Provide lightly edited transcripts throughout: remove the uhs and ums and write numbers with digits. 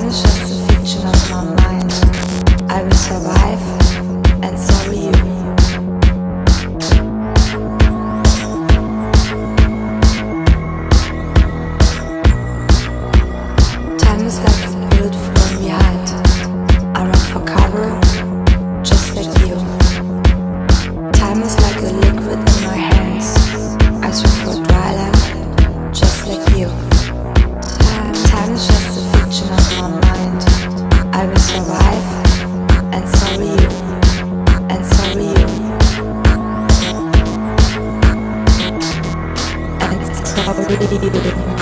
is just a fiction of my mind. I will survive, and so will you. Time is like a bullet from behind. I run for cover, just like you. Time is like a liquid in my hands. I swim for dry land, just like you. Time is just a fiction of my mind. I will survive, and so will you. And so will you. And so will you.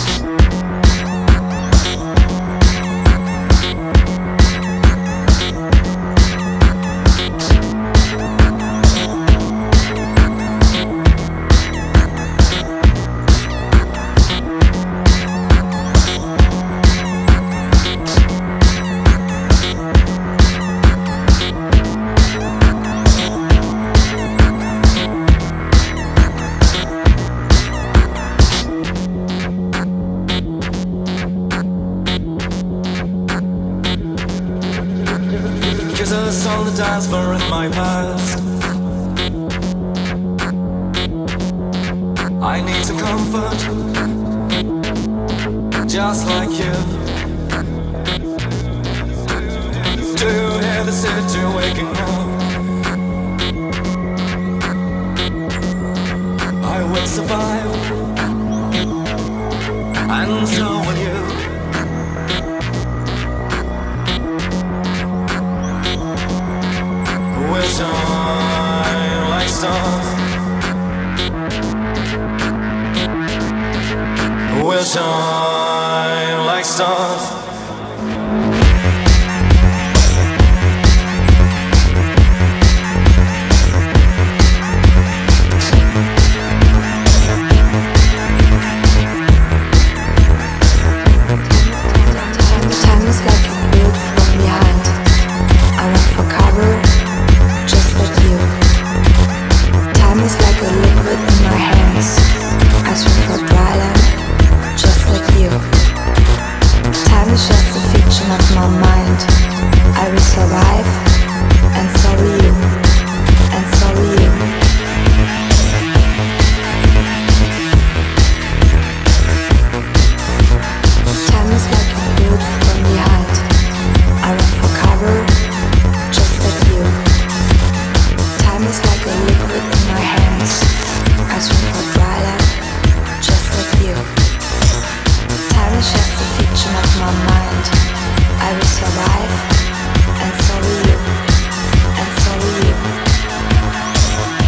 Kisses on the dance floor in my past. I need to comfort, just like you. Do you hear the city waking up? I will survive, and so will you. We'll shine like stars. We'll shine like stars. Time is like a bullet from behind. I run for cover, just like you. Time is like a liquid in my hands. I swim for dry land, just like you. Time is just a fiction of my mind. I will survive, and so will you. And so will you. Time is like a bullet from behind. I run for cover, just like you. Time is like a liquid in my hands. I swim for dry land, just like you. Time is just a fiction of my mind. I will survive, and so will you. And so will you.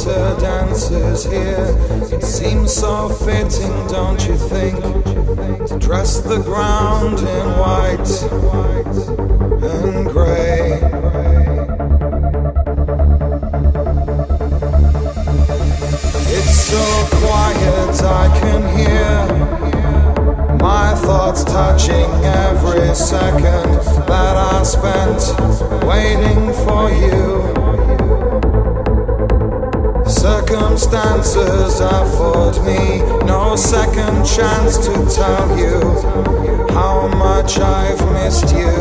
dances here. It seems so fitting, don't you think, to dress the ground in white and grey. It's so quiet I can hear my thoughts touching every second that I spent waiting for you. Circumstances afford me no second chance to tell you how much I've missed you.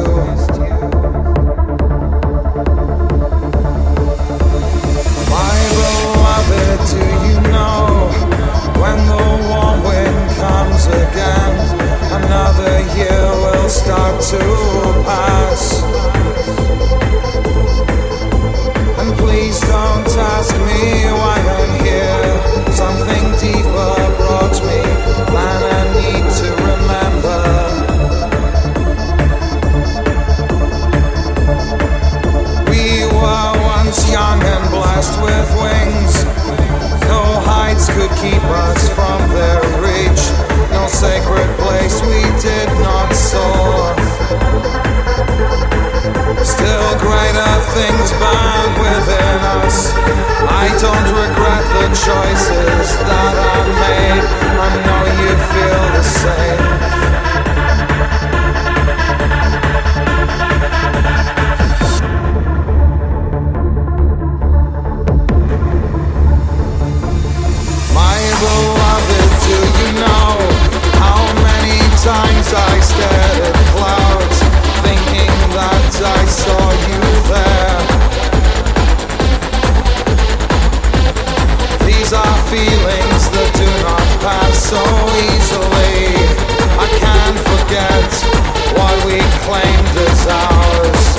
My beloved, do you know when the warm wind comes again, another year will start to pass? And please don't ask me why I'm here. Something deeper brought me than I need to remember. We were once young and blessed with wings. No heights could keep us from their reach. No sacred place we did not soar. Still greater things burn within us. I don't regret the choices that I made. I know you feel the same. My beloved, do you know how many times I stared at clouds, thinking that I saw you there? These are feelings that do not pass so easily. I can't forget what we claimed as ours.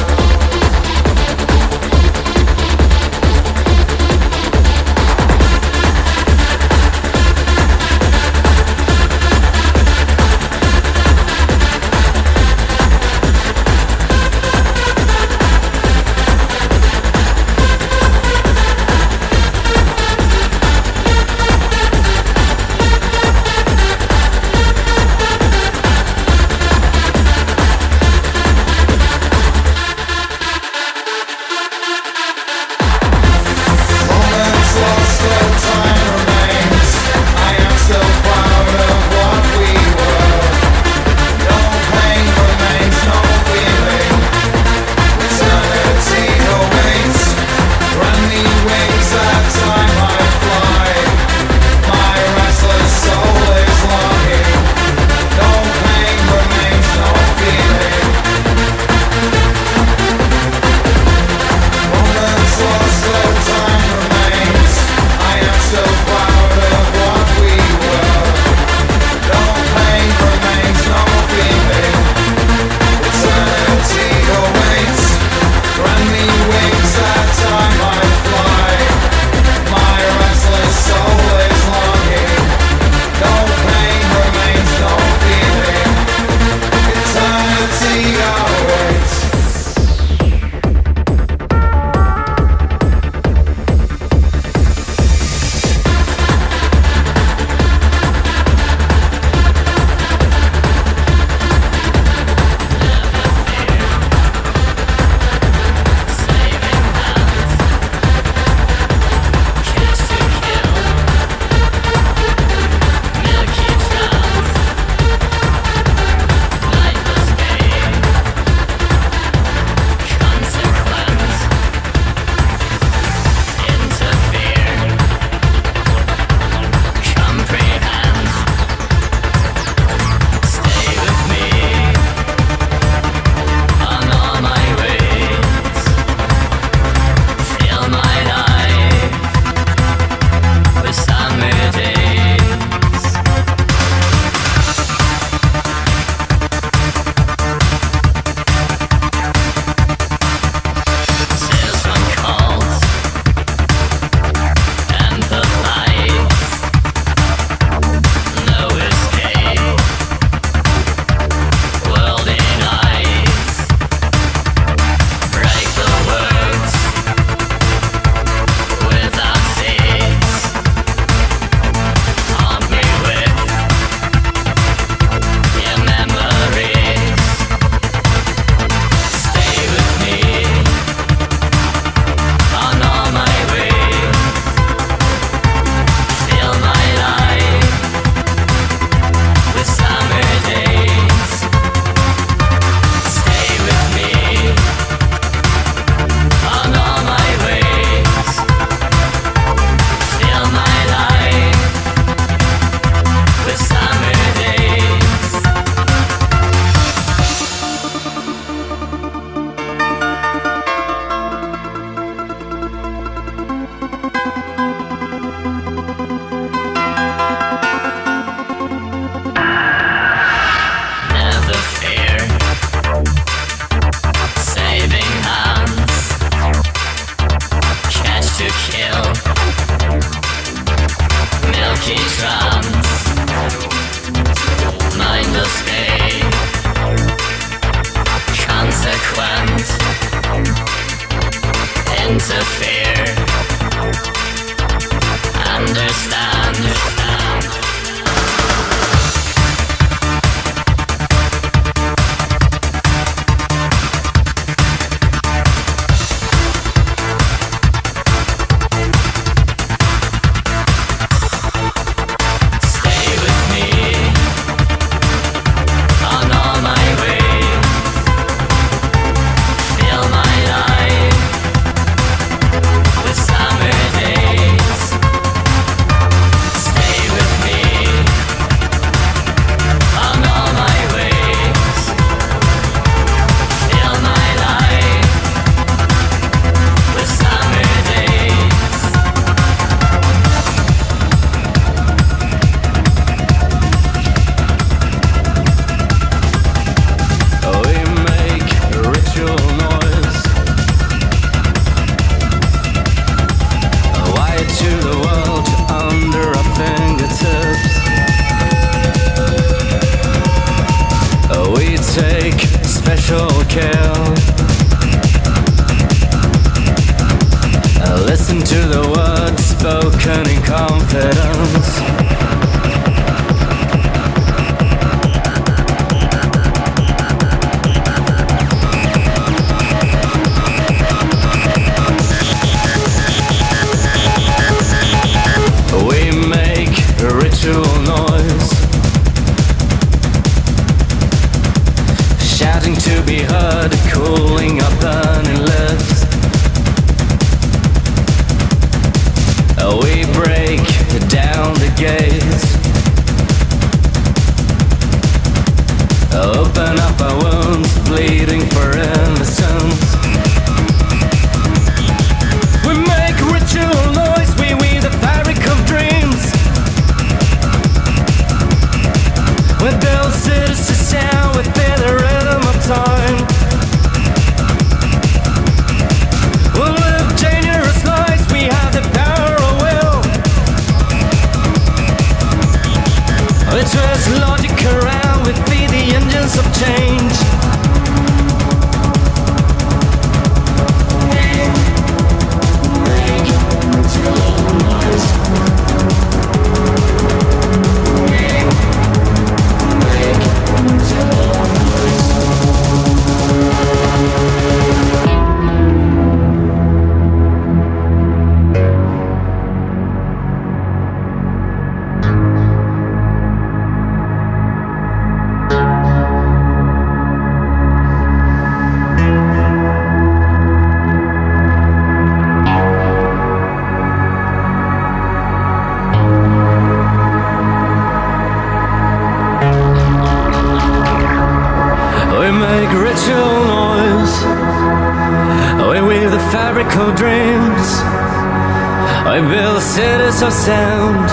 of sound.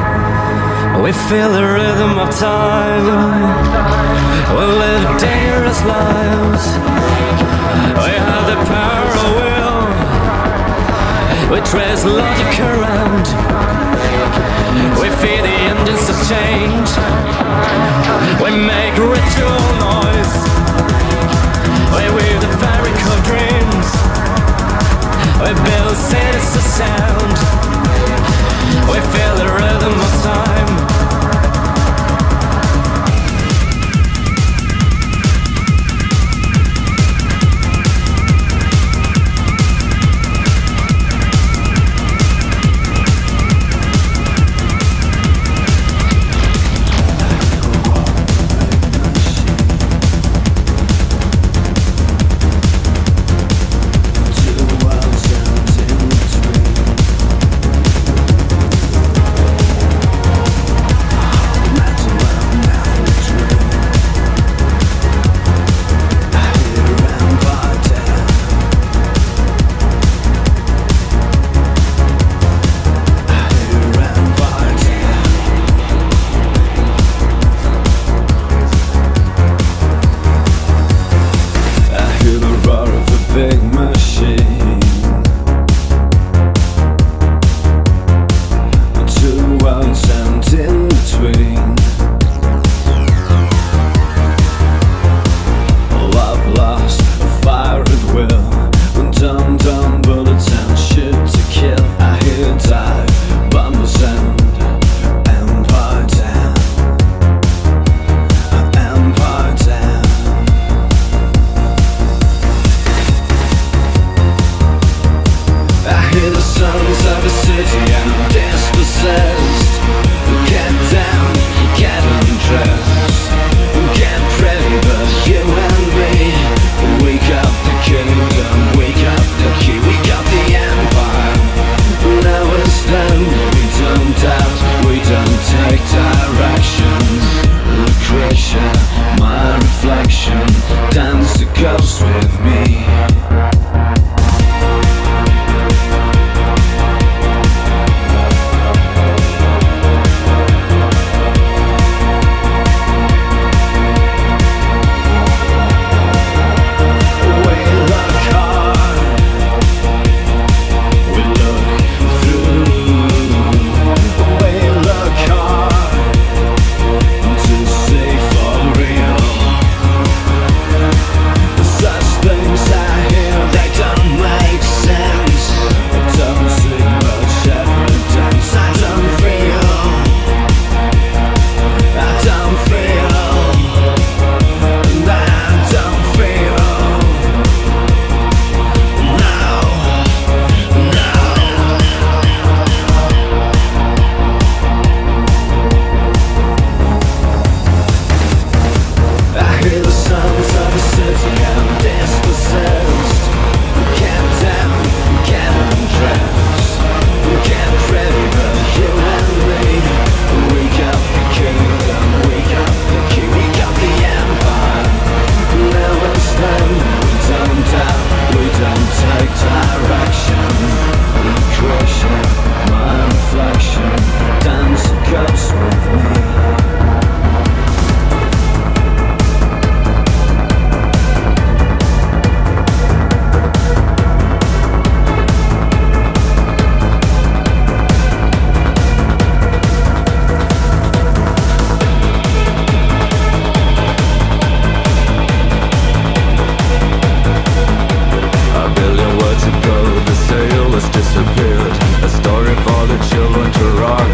We feel the rhythm of time. We live dangerous lives. We have the power of will. We trace logic around. We feed the engines of change. We make ritual noise. We weave the fabric of dreams. We build cities of sound. We feel the rhythm of time.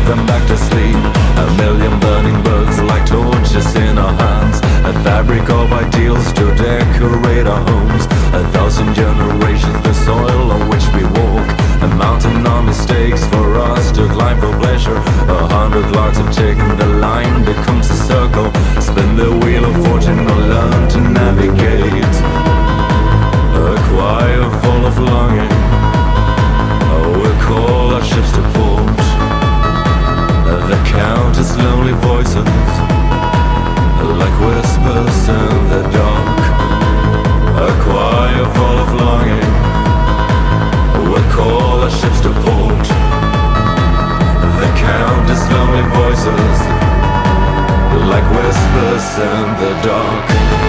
them back to sleep. A million burning birds like torches in our hands. A fabric of ideals to decorate our homes. 1,000 generations, the soil on which we walk. A mountain of mistakes for us to climb for pleasure. 100 larks have taken the line, becomes a circle. Spin the wheel of fortune or learn to navigate. A choir full of longing, we'll call our ships to port. The countless lonely voices, like whispers in the dark. A choir full of longing, we'll call our ships to port. The countless lonely voices, like whispers in the dark.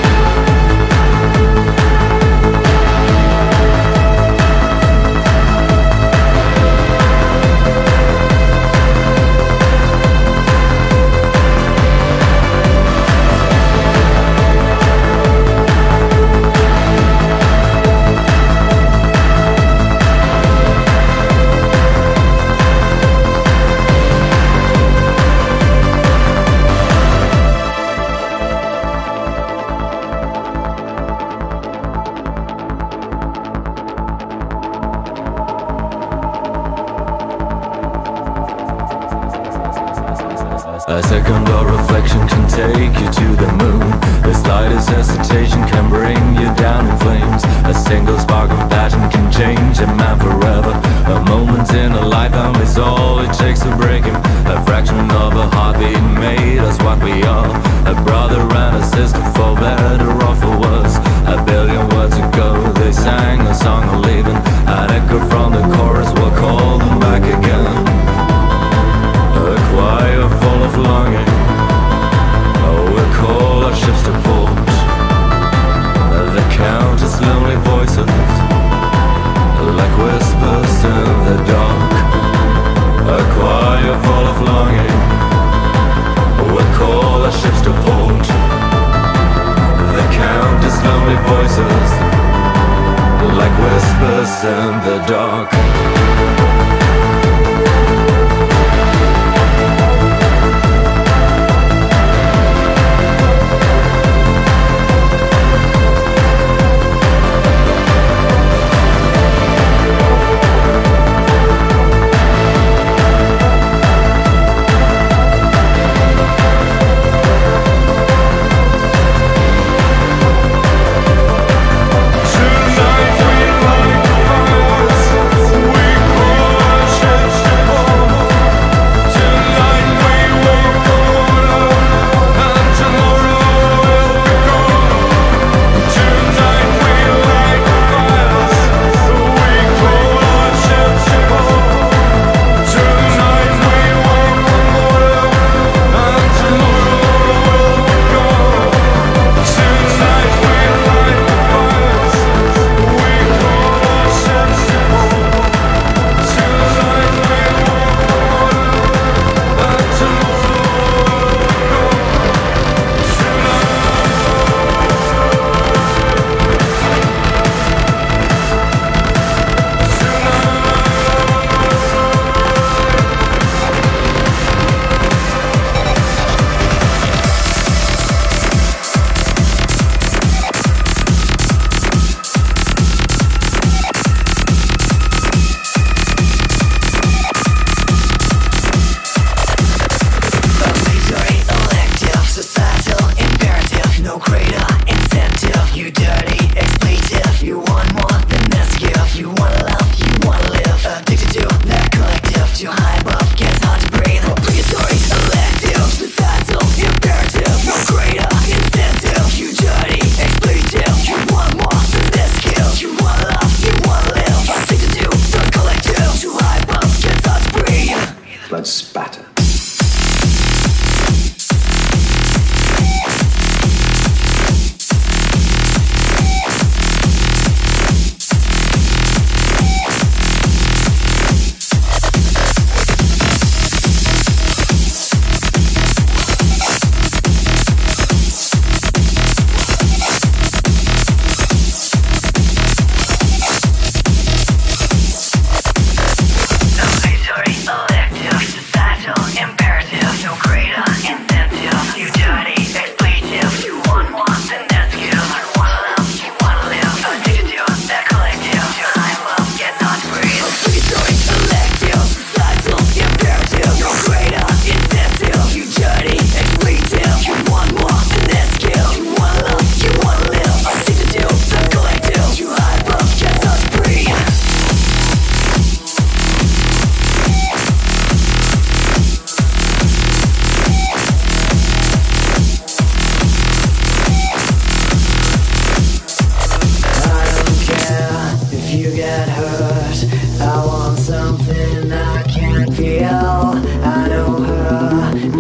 A second of reflection can take you to the moon. The slightest hesitation can bring you down in flames. A single spark of passion can change a man forever. A moment in a lifetime is all it takes to break him. A fraction of a heartbeat made us what we are. A brother and a sister, for better or for worse. A billion words ago they sang a song of leaving. An echo from the chorus will call them back again. A choir full of longing, we'll call our ships to port. The countless lonely voices, like whispers in the dark. A choir full of longing, we'll call our ships to port. The countless lonely voices, like whispers in the dark.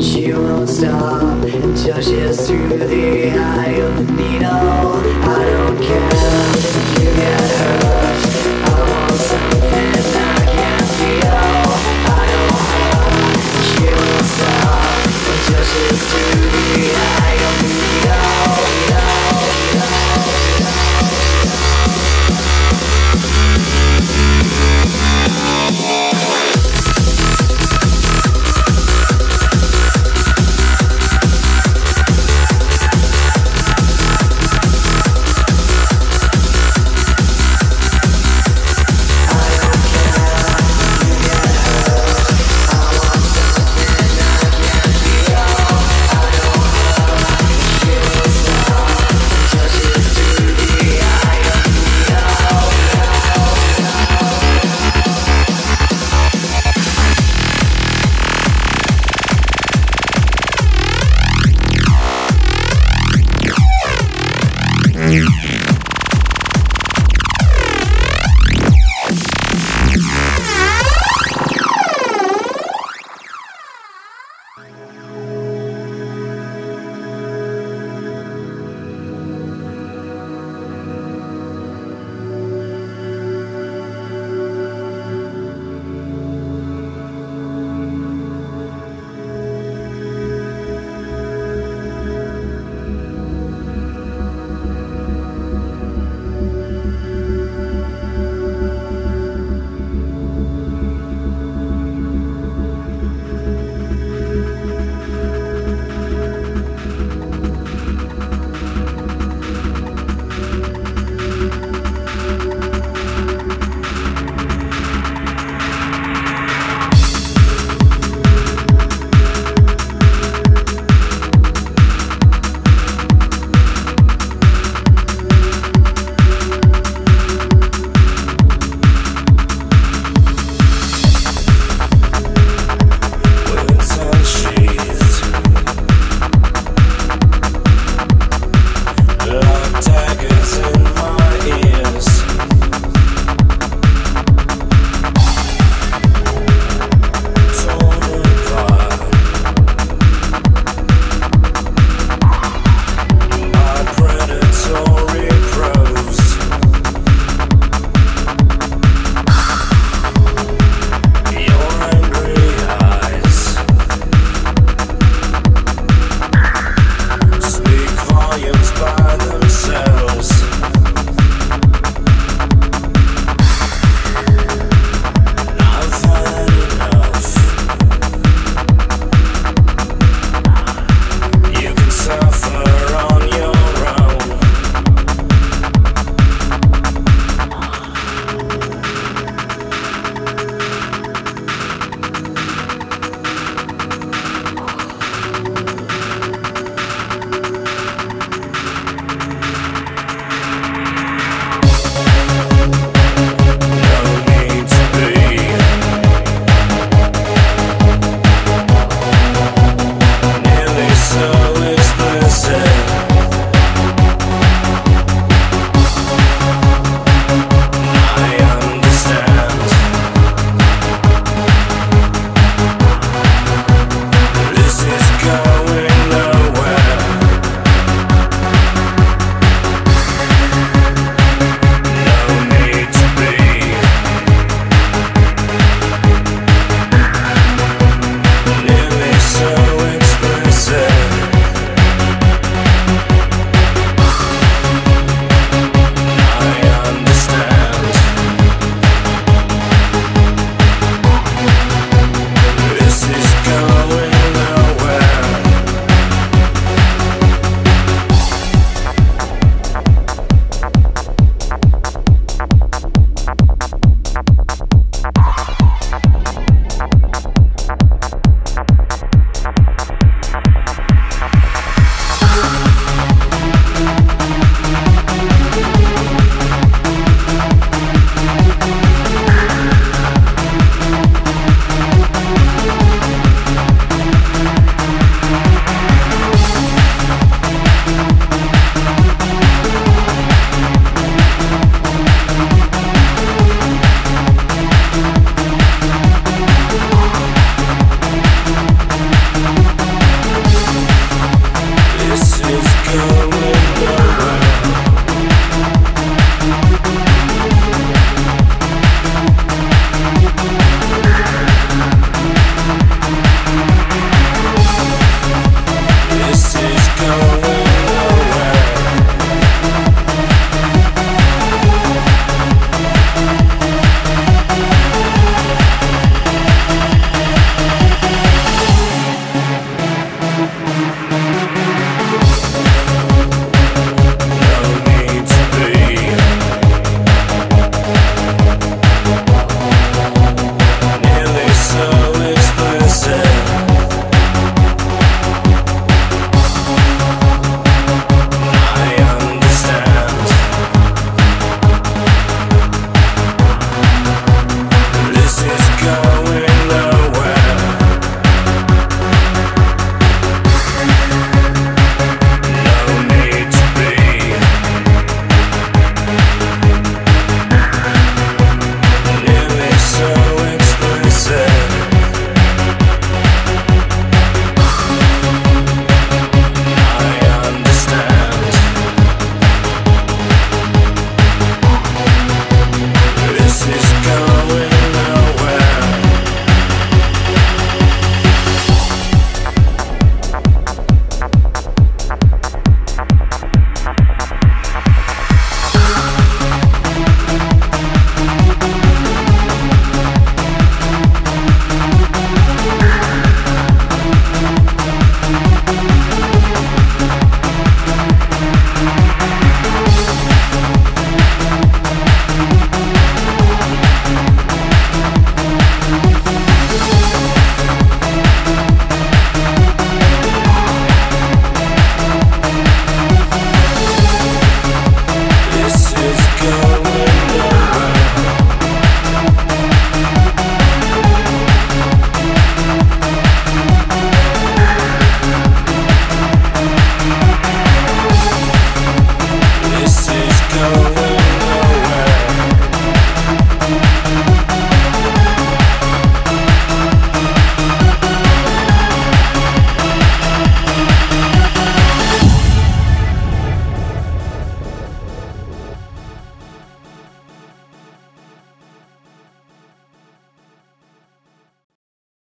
She won't stop until she's through the eye of the needle. I don't care.